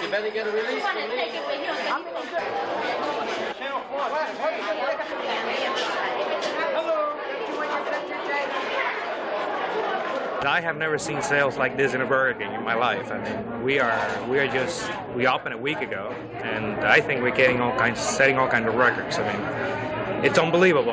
better get a release. I have never seen sales like this in a Burger King in my life. I mean, we opened a week ago, and I think we're setting all kinds of records. I mean, it's unbelievable.